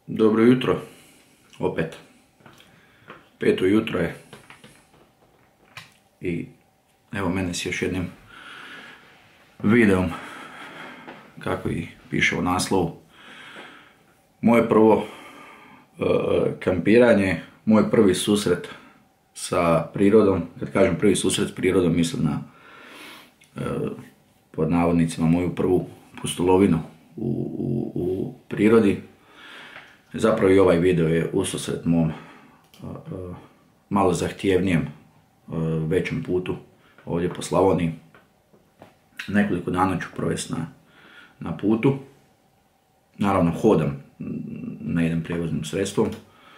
Dobro jutro, opet. 5 jutro je i evo mene s još jednim videom, kako i piše u naslovu. Moje prvo kampiranje, moj prvi susret sa prirodom. Kad kažem prvi susret s prirodom, mislim na pod navodnicima moju prvu pustolovinu u prirodi. Zapravo i ovaj video je ususret mom malo zahtjevnijem većem putu ovdje po Slavoniji. Nekoliko dana ću provesti na putu. Naravno hodam, ne idem prijevoznim sredstvom.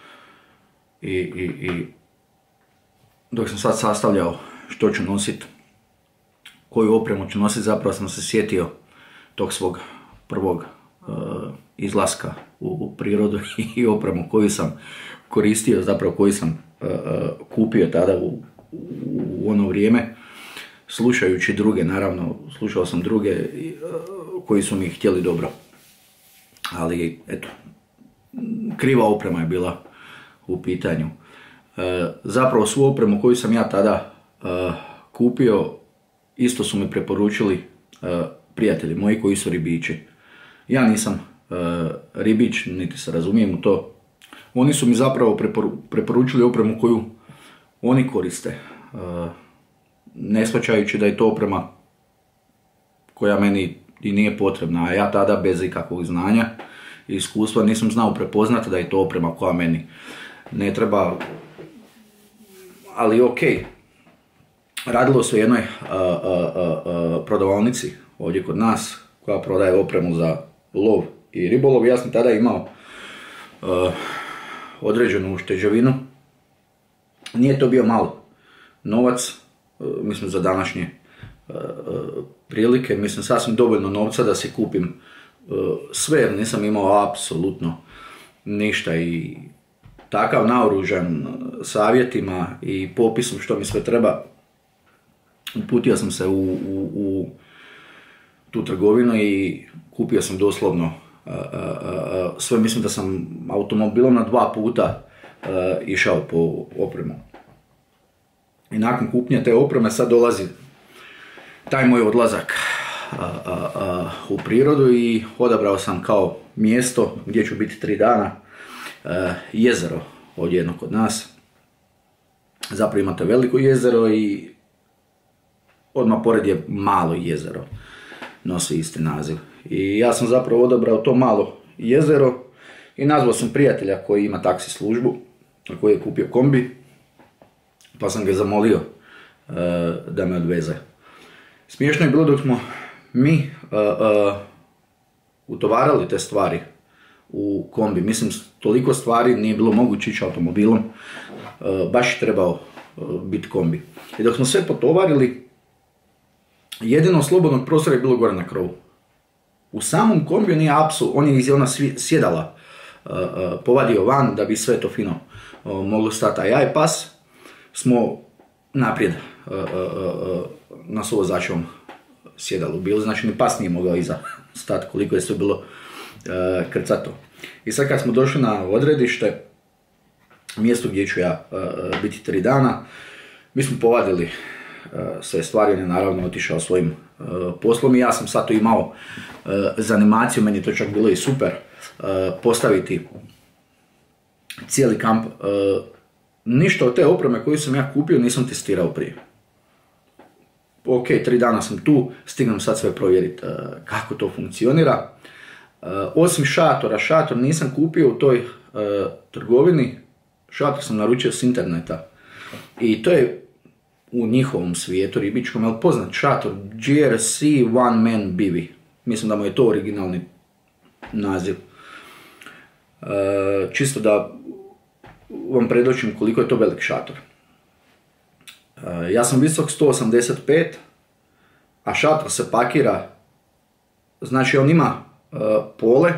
I dok sam sad sastavljao što ću nositi, koju opremu ću nositi, zapravo sam se sjetio tog svog prvog izlaska u prirodu i opremu koju sam koristio, zapravo koju sam kupio tada u ono vrijeme, slušajući druge. Naravno, slušao sam druge koji su mi htjeli dobro, ali eto, kriva oprema je bila u pitanju. Zapravo svu opremu koju sam ja tada kupio isto su mi preporučili prijatelji moji koji su ribiči. Ja nisam ribič, niti se razumijem u to. Oni su mi zapravo preporučili opremu koju oni koriste, ne shvaćajući da je to oprema koja meni i nije potrebna, a ja tada bez ikakvog znanja i iskustva nisam znao prepoznati da je to oprema koja meni ne treba. Ali ok, radilo se o jednoj prodavaonici ovdje kod nas koja prodaje opremu za lov i ribolov. Ja sam tada imao određenu ušteđevinu. Nije to bio malo novac, mislim za današnje prilike, mislim sasvim dovoljno novca da se kupim sve, jer nisam imao apsolutno ništa i takav naoružan savjetima i popisom što mi sve treba, uputio sam se u tu trgovinu i kupio sam doslovno sve. Mislim da sam automobilom na 2 puta išao po opremu. I nakon kupnje te opreme sad dolazi taj moj odlazak u prirodu i odabrao sam kao mjesto gdje ću biti 3 dana jezero ovdje jedno kod nas. Zapravo imate veliko jezero i odmah pored je malo jezero, nosi isti naziv. I ja sam zapravo odabrao to malo jezero i nazvao sam prijatelja koji ima taksi službu, koji je kupio kombi, pa sam ga zamolio da me odveze. Smiješno je bilo dok smo mi utovarali te stvari u kombi. Mislim, toliko stvari nije bilo moguće ići automobilom, baš je trebao biti kombi. I dok smo sve potovarili, jedino slobodnog prostora je bilo gore na krovu. U samom kombiju nije on je iz ona sjedala povadio van da bi sve to fino moglo stati. A ja i pas smo naprijed na suvozačevom sjedalu bili, znači ni pas nije mogao iza stati koliko je sve bilo krcato. I sad kad smo došli na odredište, mjesto gdje ću ja biti 3 dana, mi smo povadili sve stvari, on je naravno otišao svojim poslom i ja sam sad to imao za animaciju, meni je to čak bilo i super postaviti cijeli kamp. Ništa od te opreme koju sam ja kupio nisam testirao prije. Ok, 3 dana sam tu, stignem sad sve provjeriti kako to funkcionira. Osim šator nisam kupio u toj trgovini, šator sam naručio s interneta. I to je u njihovom svijetu ribičkom, ali poznat šator, GRC One Man Bivy. Mislim da mu je to originalni naziv. Čisto da vam predočim koliko je to velik šator. Ja sam visok 185, a šator se pakira, znači on ima pole,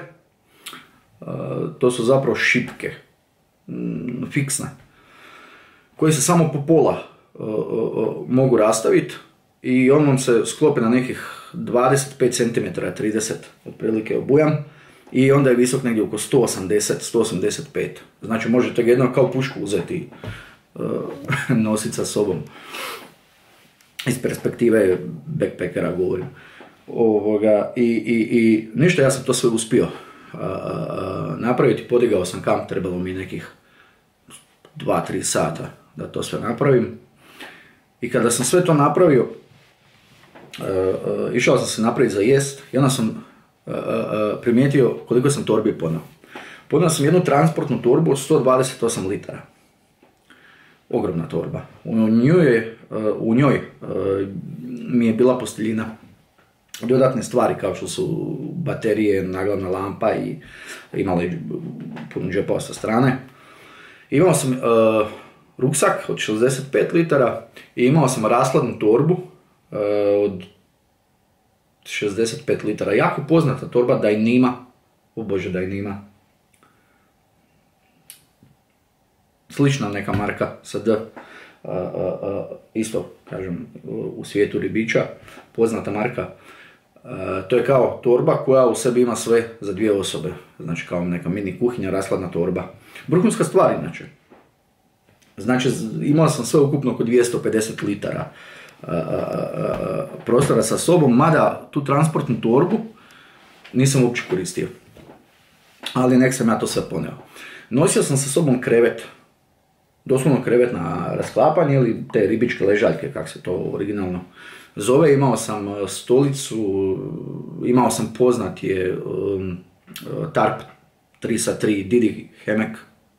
to su zapravo šipke, fiksne, koje se samo po pola mogu rastaviti i on vam se sklopi na nekih 25 cm, 30 otprilike obujam i onda je visok negdje oko 180-185. Znači možete ga jedno kao pušku uzeti, nositi sa sobom. Iz perspektive backpackera govorim. I ništa, ja sam to sve uspio napraviti. Podigao sam kamp, trebalo mi nekih 2-3 sata da to sve napravim. I kada sam sve to napravio, išao sam se napraviti za jest i onda sam primijetio koliko sam torbi poneo. Poneo sam jednu transportnu torbu od 128 litara. Ogromna torba. U njoj mi je bila posteljina. Dodatne stvari kao što su baterije, naglavna lampa i imala je puno džepova sa strane. Imao sam ruksak od 65 litara i imao sam rashladnu torbu od 65 litara. Jako poznata torba Dyneema. O Bože, Dyneema. Slična neka marka sa D. Isto, kažem, u svijetu ribiča. Poznata marka. To je kao torba koja u sebi ima sve za 2 osobe. Znači kao neka mini kuhinja, rashladna torba. Vrhunska stvar inače. Znači imao sam sve ukupno oko 250 litara prostora sa sobom, mada tu transportnu torbu nisam uopće koristio. Ali nek sam ja to sve poneo. Nosio sam sa sobom krevet. Doslovno krevet na rasklapanje ili te ribičke ležaljke, kako se to originalno zove. Imao sam stolicu, imao sam poznat je tarp 3x3 Didi Hemek.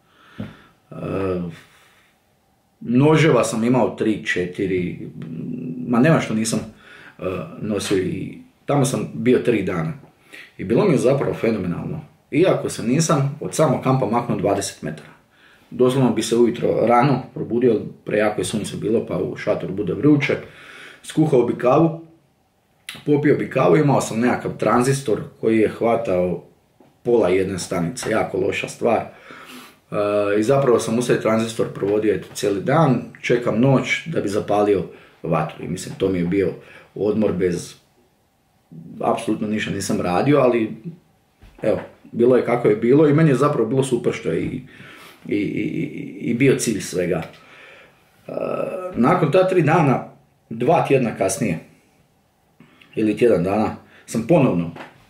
Noževa sam imao 3-4, ma nema što nisam nosio i tamo sam bio 3 dana. I bilo mi je zapravo fenomenalno. Iako se nisam od samog kampa maknuo 20 metara. Doslovno bi se ujutro rano probudio, prejako je sunce bilo pa u šatoru bude vruće. Skuhao bi kavu, popio bi kavu, imao sam nekakav tranzistor koji je hvatao pola jedne stanice, jako loša stvar. I zapravo sam uz taj tranzistor provodio cijeli dan, čekam noć da bi zapalio vatru. I mislim, to mi je bio odmor bez, apsolutno ništa nisam radio, ali evo, bilo je kako je bilo i meni je zapravo bilo super što je i bio cilj svega. Nakon ta 3 dana, 2 tjedna kasnije, ili tjedan dana, sam ponovno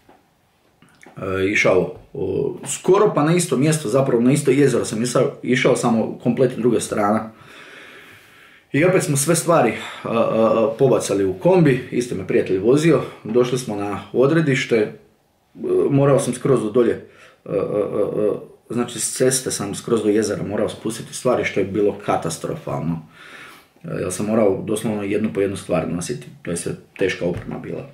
išao skoro pa na isto mjesto, zapravo na isto jezero sam išao, samo kompletno druga strana. I opet smo sve stvari pobacali u kombi, isto me prijatelj vozio, došli smo na odredište, morao sam skroz do dolje, znači s ceste sam skroz do jezera morao spustiti stvari što je bilo katastrofalno. Jer sam morao doslovno jednu po jednu stvar nositi, to je sve teška oprema bila.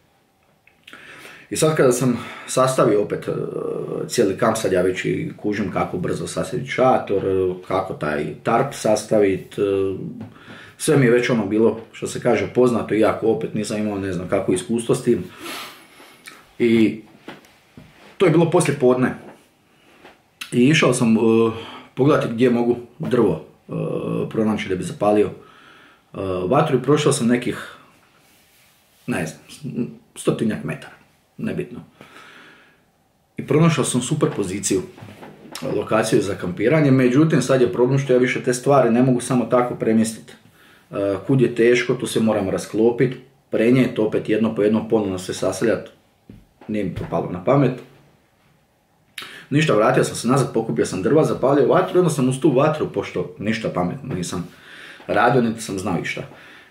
I sad kada sam sastavio opet cijeli kamp, sad ja već i kužim kako brzo sastaviti šator, kako taj tarp sastaviti, sve mi je već ono bilo, što se kaže, poznato, iako opet nisam imao ne znam kako iskustvo s tim. I to je bilo poslije podne. I išao sam pogledati gdje mogu drvo pronaći da bi zapalio vatru i prošao sam nekih, ne znam, 100 metara, nebitno. I pronašao sam super poziciju, lokaciju za kampiranje, međutim sad je problem što ja više te stvari ne mogu samo tako premjestiti. Kud je teško, tu se moram rasklopiti, prenijeti opet jedno po jedno, ponovno se saseljati, nije mi to palo na pamet. Ništa, vratio sam se nazad, pokupio sam drva, zapalio vatru i onda sam uz tu vatru, pošto ništa pametno nisam radio, niti sam znao išta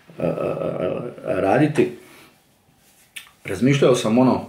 raditi. Razmišljao sam ono,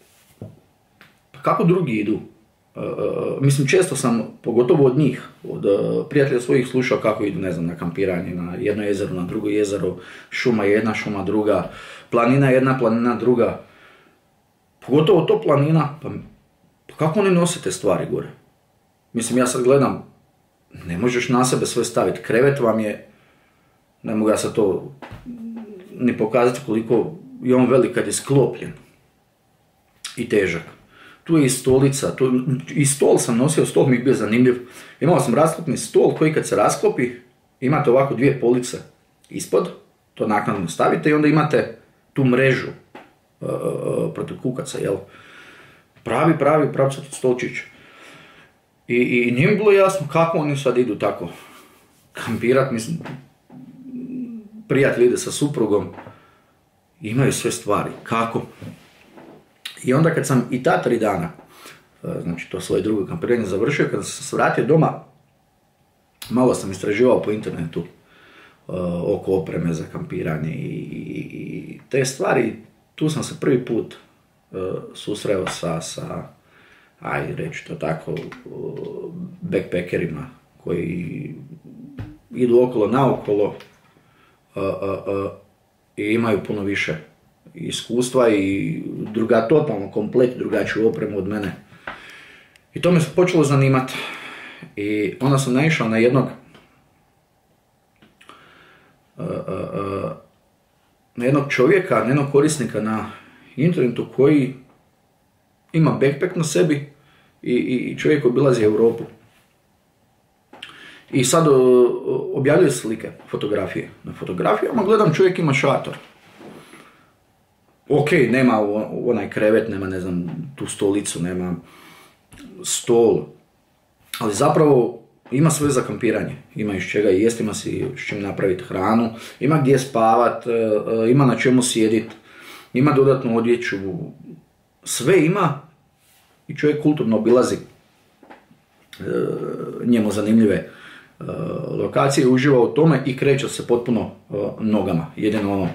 kako drugi idu. Mislim, često sam, pogotovo od njih, od prijatelja svojih, slušao kako idu, ne znam, na kampiranje, na jedno jezero, na drugo jezero, šuma jedna, šuma druga, planina jedna, planina druga. Pogotovo to planina, pa kako oni nose te stvari gore? Mislim, ja sad gledam, ne možeš na sebe sve staviti. Krevet vam je, ne mogu ja sad to ni pokazati koliko je on velik kad je sklopljen i težak. Tu je i stolica, i stol sam nosio, stol mi je bio zanimljiv. Imao sam rasklopni stol koji kad se rasklopi, imate ovako 2 police ispod, to naknadno stavite i onda imate tu mrežu protiv kukaca, jel? pravi pravcati stolčić. I nije mi bilo jasno kako oni sad idu tako kampirat, mislim, prijatelj ide sa suprugom, imaju sve stvari, kako? I onda kad sam i ta 3 dana, znači to svoje drugo kampiranje završio, kada sam se vratio doma, malo sam istraživao po internetu oko opreme za kampiranje i te stvari. Tu sam se prvi put susreo sa ajde reći to tako, backpackerima koji idu okolo naokolo i imaju puno više iskustva i totalno komplet drugačiju opremu od mene. I to me se počelo zanimati. I onda sam naišao na jednog čovjeka, na jednog korisnika na internetu koji ima backpack na sebi i čovjek obilazi Europu. I sad objavljuje slike, fotografije. Na fotografijama gledam, čovjek ima šator. Ok, nema onaj krevet, nema, ne znam, tu stolicu, nema stol. Ali zapravo ima sve za kampiranje. Ima iz čega jesti, ima si s čim napraviti hranu, ima gdje spavat, ima na čemu sjedit, ima dodatnu odjeću. Sve ima i čovjek kulturno obilazi njemu zanimljive lokacije, uživa u tome i kreće se potpuno nogama. Jedino ono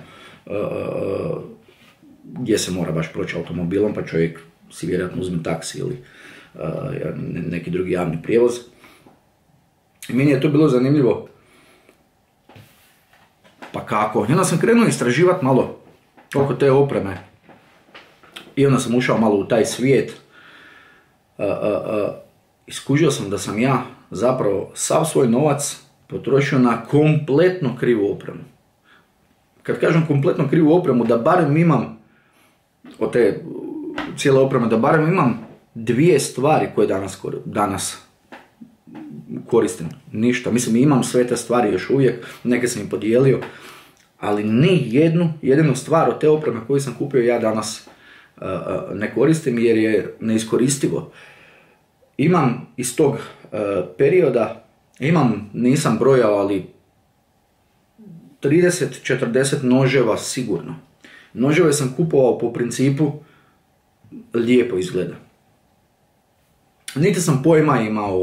gdje se mora baš proći automobilom, pa čovjek si vjerojatno uzme taksi ili neki drugi javni prijevoz. I meni je to bilo zanimljivo. Pa kako? I onda sam krenuo istraživati malo oko te opreme. I onda sam ušao malo u taj svijet. Iskužio sam da sam ja zapravo sav svoj novac potrošio na kompletno krivu opremu. Kad kažem kompletno krivu opremu, da barem imam od te cijele opreme, da barem imam 2 stvari koje danas koristim. Ništa. Mislim, imam sve te stvari još uvijek, neke sam im podijelio, ali ni jedinu stvar od te opreme koju sam kupio ja danas ne koristim jer je neiskoristivo. Imam iz tog perioda, nisam brojao, ali 30-40 noževa sigurno. Noževe sam kupovao po principu lijepo izgleda. Niti sam pojma imao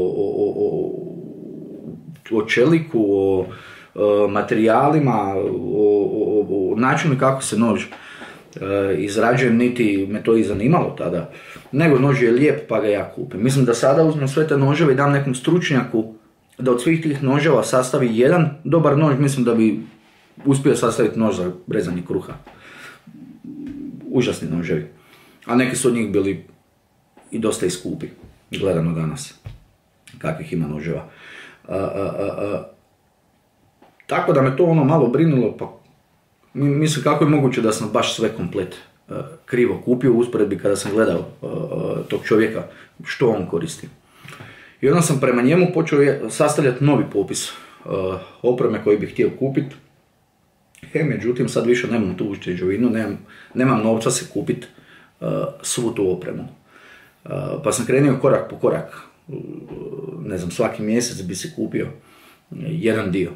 o čeliku, o materijalima, o načinu kako se nož izrađujem, niti me to i zanimalo tada. Nego nož je lijep pa ga ja kupim. Mislim da sada uzmem sve te noževe i dam nekom stručnjaku da od svih tih noževa sastavi jedan dobar nož, mislim da bi uspio sastaviti nož za rezanje kruha. Užasni noževi. A neki su od njih bili i dosta iskupi, gledano danas, kakvih ima noževa. Tako da me to malo brinulo, pa mislim kako je moguće da sam baš sve komplet krivo kupio u usporedbi kada sam gledao tog čovjeka što on koristi. I onda sam prema njemu počeo sastavljati novi popis opreme koji bih htio kupiti. Međutim, sad više nemam tu ušteđevinu, nemam novca se kupiti svu tu opremu. Pa sam krenuo korak po korak. Ne znam, svaki mjesec bi se kupio jedan dio.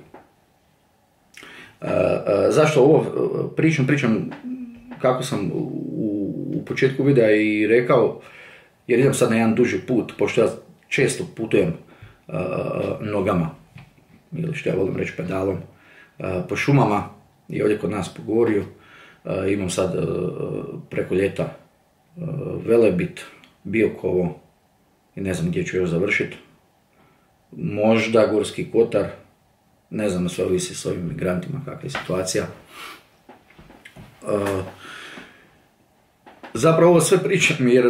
Zašto ovo pričam kako sam u početku videa i rekao, jer idem sad na jedan duži put, pošto ja često putujem nogama, ili što ja volim reći pedalom, po šumama i ovdje kod nas po Gorju. Imam sad preko ljeta Velebit, Biokovo i ne znam gdje ću još završiti. Možda Gorski Kotar, ne znam, sve ovisi s ovim migrantima kakva je situacija. Zapravo ovo sve pričam jer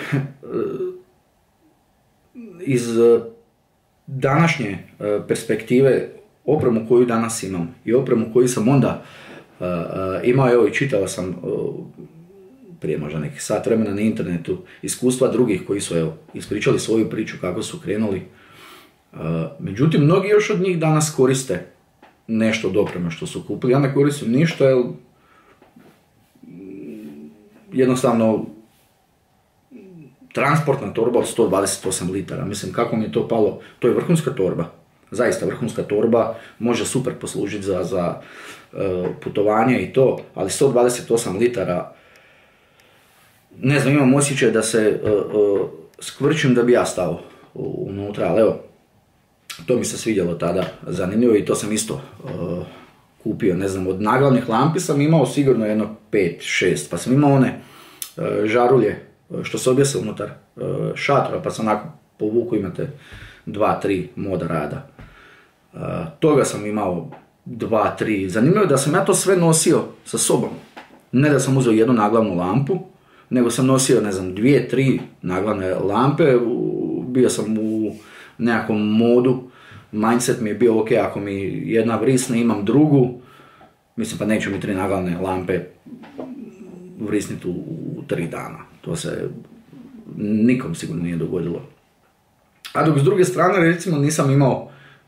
iz današnje perspektive opremu koju danas imam i opremu koju sam onda imao, evo i čitala sam prije možda nekih sat vremena na internetu iskustva drugih koji su ispričali svoju priču kako su krenuli. Međutim, mnogi još od njih danas koriste nešto od opreme što su kupili. Ja ne koristim ništa jer jednostavno transportna torba od 128 litara. Mislim, kako mi je to palo, to je vrhunska torba. Zaista vrhunska torba, može super poslužiti za putovanje i to, ali 128 litara, ne znam, imam osjećaj da se skvrčim da bi ja stao unutra, ali evo, to mi se svidjelo tada, zanimljivo i to sam isto kupio, ne znam, od naglavnih lampi sam imao sigurno jedno 5-6, pa sam imao one žarulje što se objese unutar šatora, pa sam onako povuku, imate 2-3 moda rada. Toga sam imao 2-3. Zanimljivo je da sam ja to sve nosio sa sobom. Ne da sam uzeo jednu naglavnu lampu, nego sam nosio, ne znam, 2-3 naglavne lampe. Bio sam u nekakvom modu. Mindset mi je bio, ok, ako mi jedna vrisne, imam drugu. Mislim, pa neću mi 3 naglavne lampe vrisniti u 3 dana. To se nikom sigurno nije dogodilo. A dok s druge strane, recimo, nisam imao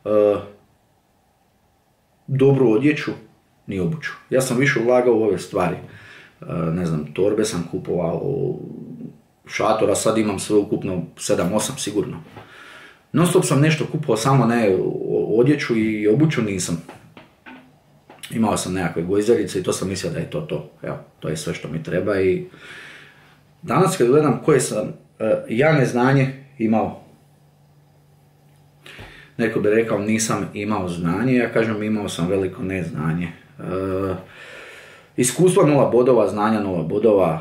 dobru odjeću ni obuću. Ja sam više ulagao u ove stvari. Ne znam, torbe sam kupovao, šatora sad imam sve ukupno 7-8 sigurno. Non stop sam nešto kupovao, samo ne odjeću i obuću nisam. Imao sam nekakve gojzerice i to sam mislio da je to. Evo, to je sve što mi treba i danas kad gledam koje sam ja neznanje imao, neko bi rekao nisam imao znanje, ja kažem imao sam veliko neznanje. Iskustvo 0 bodova, znanja 0 bodova,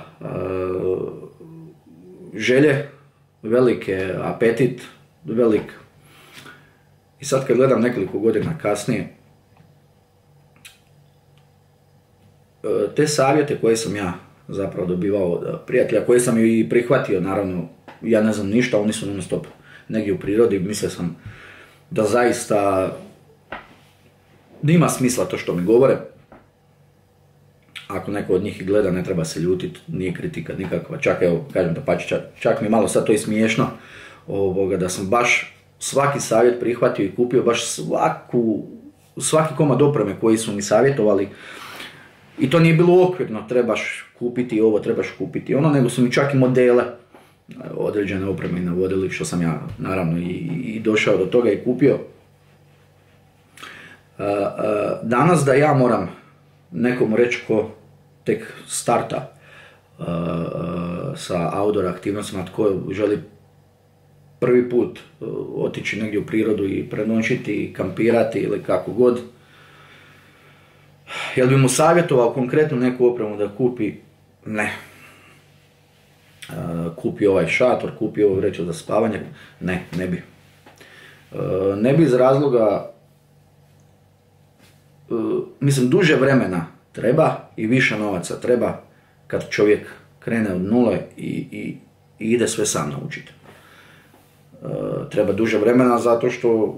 želje velike, apetit velik. I sad kad gledam nekoliko godina kasnije, te savjete koje sam ja zapravo dobivao od prijatelja, koje sam i prihvatio, naravno, ja ne znam ništa, oni su non stop negdje u prirodi, mislio sam da zaista ima smisla to što mi govore. Ako neko od njih gleda, ne treba se ljutiti, nije kritika nikakva, čak evo, kažem da pači, čak mi malo sad to i smiješno, da sam baš svaki savjet prihvatio i kupio baš svaki komad opreme koji su mi savjetovali. I to nije bilo okvirno, trebaš kupiti ovo, trebaš kupiti ono, nego su mi čak i modele određene opreme navodili, što sam ja naravno i došao do toga i kupio. Danas da ja moram nekom reći ko tek starta sa outdoor aktivnostima, tko želi prvi put otići negdje u prirodu i prenoćiti, kampirati ili kako god, jel bi mu savjetovao konkretno neku opremu da kupi? Ne. Kupi ovaj šator, kupi ovu vreću za spavanje? Ne bi. Ne bi iz razloga, mislim, duže vremena treba i više novaca treba kad čovjek krene od nule i ide sve sam naučiti. Treba duže vremena zato što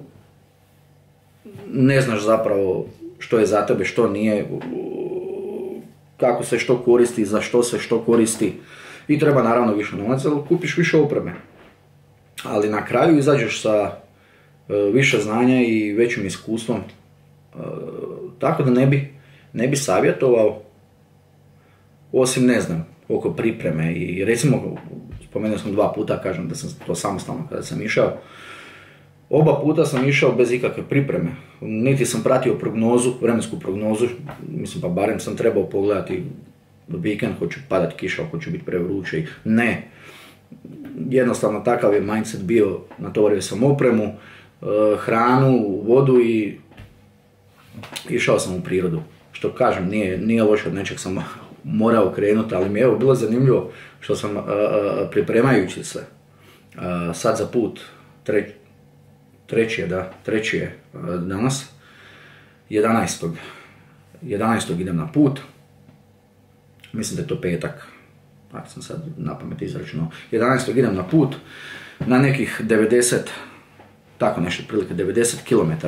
ne znaš zapravo što je za tebe, što nije, kako se što koristi, za što se što koristi. I treba naravno više novaca, ali kupiš više opreme. Ali na kraju izađeš sa više znanja i većim iskustvom. Tako da ne bi savjetovao, osim ne znam, oko pripreme. I recimo, spomenuo sam 2 puta, kažem da sam to samostalno kada sam išao. Oba puta sam išao bez ikakve pripreme. Niti sam pratio prognozu, vremensku prognozu, mislim pa barem sam trebao pogledati vikend, hoću padati kiša, hoću biti prevruće. Ne. Jednostavno takav je mindset bio, natovario sam opremu, hranu, vodu i išao sam u prirodu. Što kažem, nije loše, od nečeg sam morao krenuti, ali mi je evo bilo zanimljivo što sam pripremajući se sad za put, treći je danas, 11. idem na put, mislim da je to petak, ako sam sad na pamet izračunao, 11. idem na put, na nekih 90, tako nešto prilike 90 km,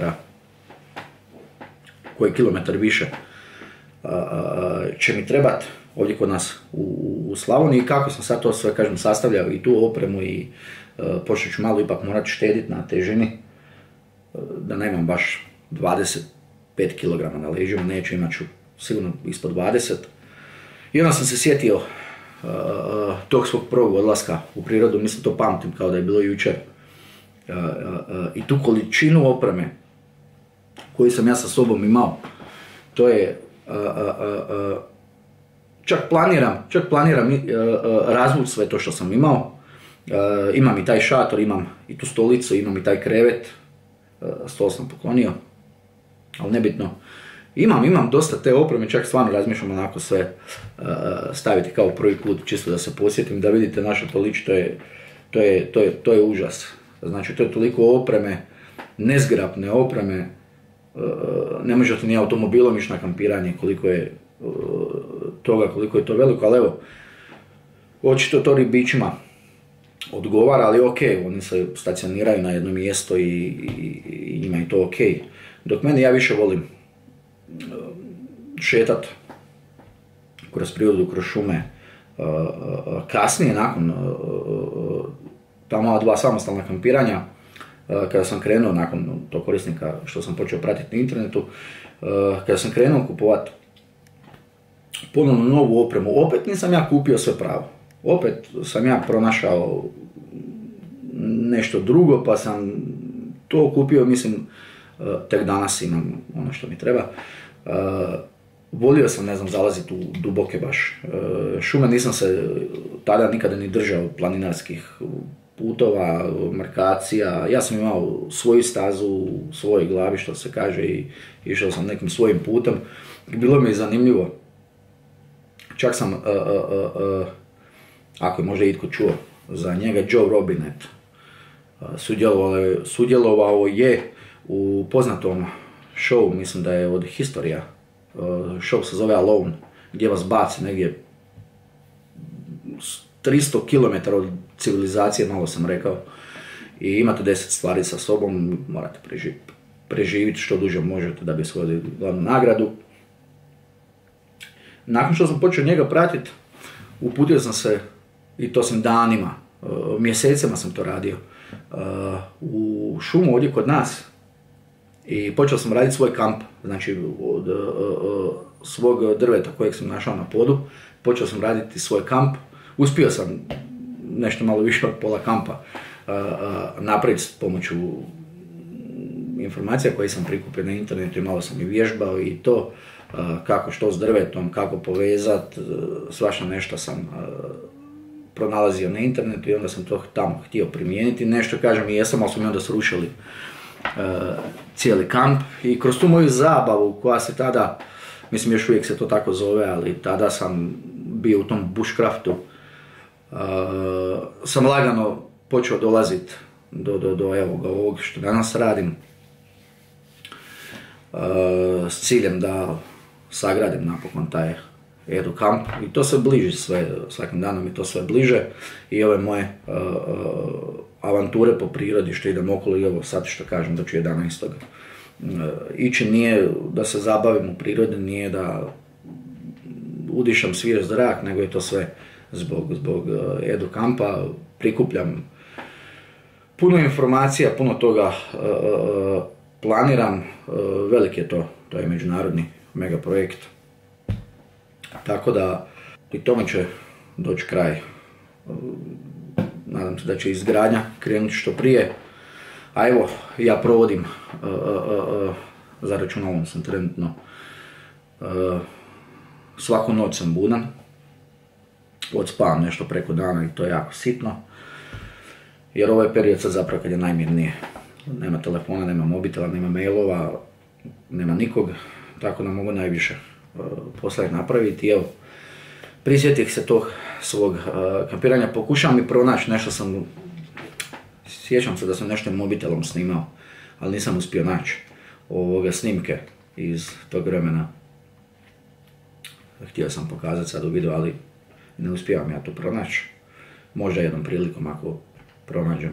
koji kilometar više će mi trebati ovdje kod nas u Slavoniji. Kako sam sad to sve, kažem, sastavljao i tu opremu i počet ću malo ipak morati štediti na težini, da nemam baš 25 kg na leđima, neću, imat ću sigurno ispod 20. I onda sam se sjetio tog svog prvog odlaska u prirodu, mislim to pamtim kao da je bilo jučer. I tu količinu opreme koju sam ja sa sobom imao, to je, čak planiram razvući sve to što sam imao. Imam i taj šator, imam i tu stolicu, imam i taj krevet, stol sam poklonio, ali nebitno. Imam dosta te opreme, čak stvarno razmišljam onako sve staviti kao prvi put, čisto da se posjetim, da vidite naše tolić, to je užas. Znači, to je toliko opreme, nezgrapne opreme, ne možete ni automobilom ići na kampiranje koliko je toga, koliko je to veliko, ali evo, očito to ribičima odgovara, ali ok, oni se stacioniraju na jedno mjesto i njima je to ok. Dok meni, ja više volim šetat kroz prirodu, kroz šume. Kasnije, nakon tamo 2 samostalna kampiranja, kada sam krenuo nakon tog korisnika što sam počeo pratiti na internetu, kada sam krenuo kupovati ponovno novu opremu, opet nisam ja kupio sve pravo. Opet sam ja pronašao nešto drugo, pa sam to kupio, mislim, tek danas imam ono što mi treba. Volio sam, ne znam, zalaziti u duboke baš šume, nisam se tada nikada ni držao planinarskih putova, markacija. Ja sam imao svoju stazu u svojoj glavi, što se kaže, i išao sam nekim svojim putem. Bilo mi je zanimljivo. Čak sam, ako je možda itko čuo za njega, Joe Robinet, sudjelovao je u poznatom show, mislim da je od Historija. Show se zove Alone, gdje vas baci negdje 300 km od civilizacije, malo sam rekao, i imate 10 stvari sa sobom, morate preživjeti što duže možete da bi osvojili glavnu nagradu. Nakon što sam počeo njega pratiti, uputio sam se, i to sam danima, mjesecima sam to radio, u šumu ovdje kod nas, i počeo sam raditi svoj kamp, znači od svog drveta kojeg sam našao na podu, počeo sam raditi svoj kamp. Uspio sam nešto malo više od pola kampa napraviti s pomoću informacija koje sam prikupio na internetu, i malo sam i vježbao i to, kako što s drvetom, kako povezati, svašta nešto sam pronalazio na internetu i onda sam to tamo htio primijeniti. Nešto, kažem, i jesam, ali su mi onda srušili cijeli kamp, i kroz tu moju zabavu koja se tada, mislim još uvijek se to tako zove, ali tada sam bio u tom bushcraftu, sam lagano počeo dolaziti do ovog što danas radim, s ciljem da sagradim napokon taj Edu kamp, i to se bliži sve, svakim danom je to sve bliže, i ove moje avanture po prirodi što idem okolo, i evo sad što kažem da ću 11. Ići nije da se zabavim u prirodi, nije da udišam svjež zrak, nego je to sve zbog Edu kampa. Prikupljam puno informacija, puno toga planiram, velik je to je međunarodni mega projekt. Tako da i tome će doći kraj. Nadam se da će izgradnja krenuti što prije. A evo, ja provodim, za računalom sam trenutno, svaku noć sam budan, odspavam nešto preko dana i to je jako sitno. Jer ovo je period sad zapravo kad je najmirnije. Nema telefona, nema mobitela, nema mailova, nema nikog, tako da mogu najviše posla napraviti. Evo, prisjetih se tog svog kampiranja, pokušavam i pronaći nešto sjećam se da sam nešto mobitelom snimao, ali nisam uspio naći snimke iz tog vremena. Htio sam pokazati sad u videu, ali ne uspijevam ja to pronaći. Možda jednom prilikom ako pronađem.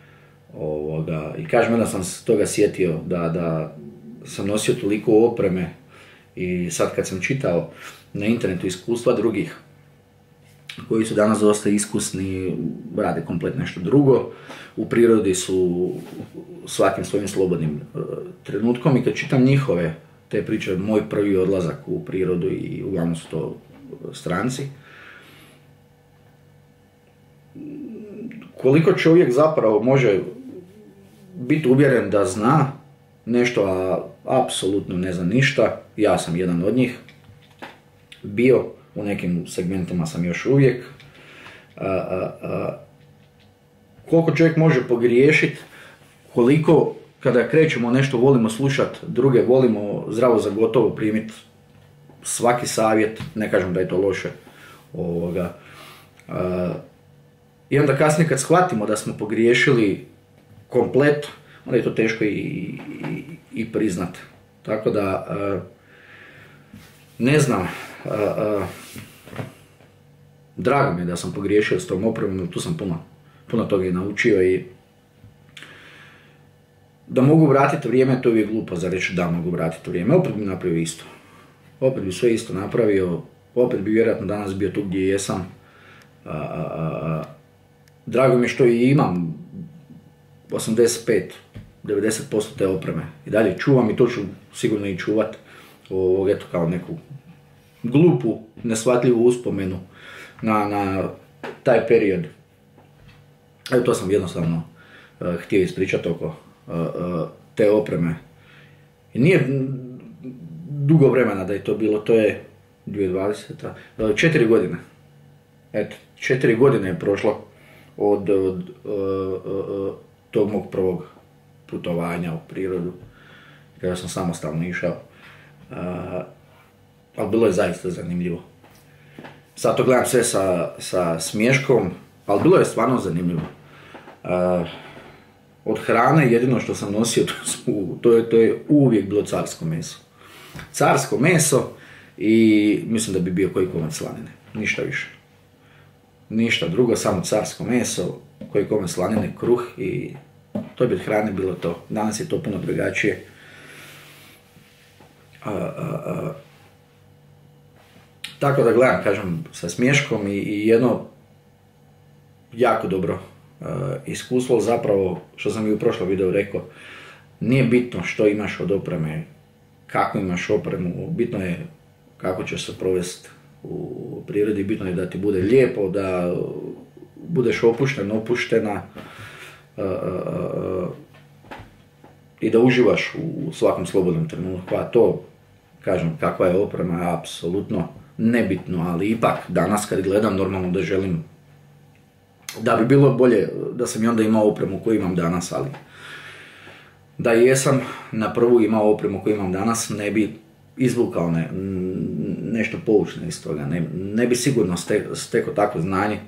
I kažem, onda sam se toga sjetio da sam nosio toliko opreme, i sad kad sam čitao na internetu iskustva drugih koji su danas dosta iskusni, rade kompletno nešto drugo, u prirodi su svakim svojim slobodnim trenutkom, i kad čitam njihove te priče, moj prvi odlazak u prirodu, i uglavnom su to stranci, koliko čovjek zapravo može biti uvjeren da zna nešto, a apsolutno ne zna ništa. Ja sam jedan od njih bio, u nekim segmentima sam još uvijek. Koliko čovjek može pogriješiti, koliko kada krećemo nešto volimo slušati druge, volimo zdravo za gotovo primiti svaki savjet, ne kažem da je to loše. I onda kasnije kad shvatimo da smo pogriješili komplet, onda je to teško i priznati. Tako da, ne znam, drago mi je da sam pogriješio s tom opremom, tu sam puno toga i naučio i da mogu vratiti vrijeme, to je uvijek glupo za reći da mogu vratiti vrijeme. Opet bi napravio isto. Opet bi sve isto napravio, opet bi vjerojatno danas bio tu gdje jesam. Drago mi je što i imam 85-90% te opreme. I dalje čuvam i to ću sigurno i čuvat. Eto kao neku glupu, neshvatljivu uspomenu na taj period. Evo to sam jednostavno htio ispričati oko te opreme. I nije dugo vremena da je to bilo, to je 2020. 4 godine. Eto, 4 godine je prošlo od tog mog prvog putovanja u prirodu, kada sam samostalno išao. Ali bilo je zaista zanimljivo. Sad to gledam sve sa smiješkom, ali bilo je stvarno zanimljivo. Od hrane jedino što sam nosio, to je uvijek bilo carsko meso. Carsko meso i mislim da bi bio koji komad slanine, ništa više. Ništa drugo, samo carsko meso, koji komad slanine, kruh i to bi od hrane bilo to. Danas je to puno drugačije. Tako da gledam, kažem, sa smiješkom i jedno jako dobro iskustvo, zapravo, što sam i u prošlom videu rekao, nije bitno što imaš od opreme, kako imaš opremu, bitno je kako ćeš se provesti u prirodi, bitno je da ti bude lijepo, da budeš opušten, opuštena i da uživaš u svakom slobodnom trenutku. A to, kažem, kakva je oprema je apsolutno nebitno, ali ipak danas kad gledam normalno da želim da bi bilo bolje da sam i onda imao opremu koju imam danas, ali da jesam na prvu imao opremu koju imam danas, ne bi izvukao nešto poučno iz toga, ne bi sigurno stekao takvo znanje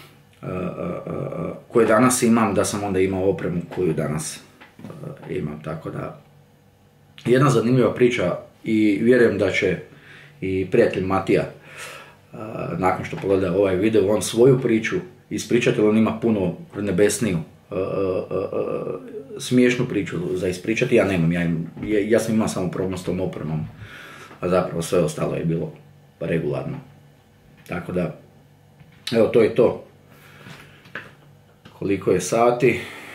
koje danas imam, da sam onda imao opremu koju danas imam. Tako da, jedna zanimljiva priča i vjerujem da će i prijatelj Matija, nakon što pogleda ovaj video, on svoju priču ispričati, on ima puno nebesniju, smiješnu priču za ispričati. Ja nemam, ja sam imao samo problem s tom opremom, a zapravo sve ostalo je bilo regularno. Tako da, evo, to je to. Koliko je sati?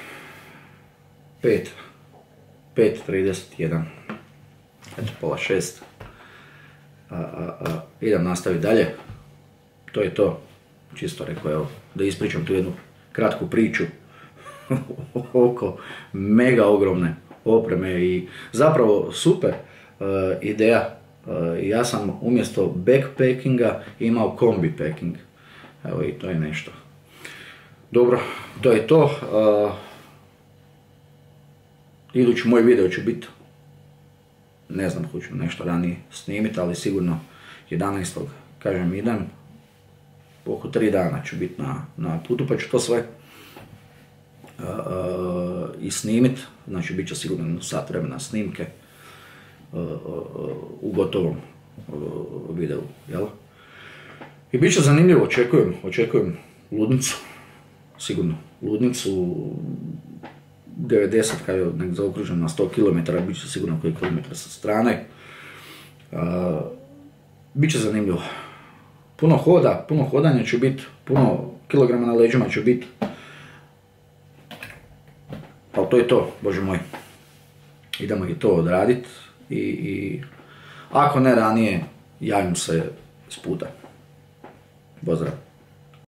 5:31. Eto, 5:30. Idem nastaviti dalje. To je to. Čisto rekao, evo, da ispričam tu jednu kratku priču oko mega ogromne opreme i zapravo super ideja. Ja sam umjesto backpackinga imao kombi packing. Evo, i to je nešto. Dobro, to je to. Idući moj video će biti, ne znam, hoću nešto ranije snimiti, ali sigurno 11. kažem idem. Oko 3 dana ću biti na putu, pa ću to sve i snimit. Znači, bit će sigurno sat vremena snimke u gotovom videu, jel? I bit će zanimljivo, očekujem ludnicu, sigurno ludnicu, 90, kada je nek zaokružen na 100 km, bit će sigurno koji kilometar sa strane. Bit će zanimljivo. Puno hodanja će biti, puno kilograma na leđima će biti. Ali to je to, Bože moj. Idemo i to odraditi i ako ne ranije, javim se s puta. Pozdrav.